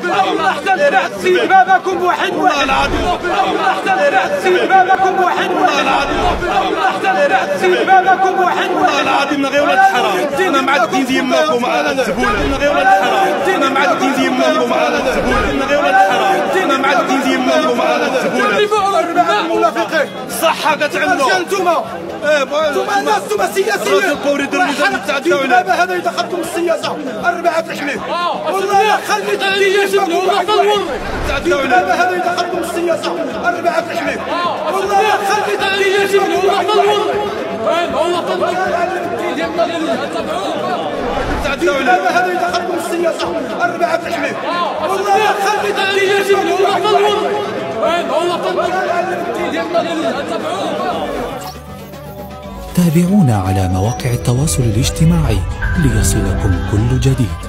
والله احتل بعد سيد باباكم واحد والله العظيم والله احتل بعد سيد باباكم واحد والله العظيم والله احتل بعد سيد باباكم واحد والله العظيم غير ولاد الحرام انا مع الدين ديال امكم على الزبونه غير ولاد الحرام انا مع الدين ديال امكم على الزبونه غير ولاد الحرام انا مع الدين ديال امكم على الزبونه المنافقين الصحه كتعملوا انتوما انتوما الناس انتوما سياسيين بابا هذا يتقدم السياسه 4 الحميد والله خليت الدين والله تدور بابا هذا يتقدم السياسه 4 الحميد والله خليت الدين والله تدور والله تدور بابا هذا يتقدم السياسه 4 الحميد والله خليت الدين والله تدور والله تدور تابعونا على مواقع التواصل الاجتماعي ليصلكم كل جديد.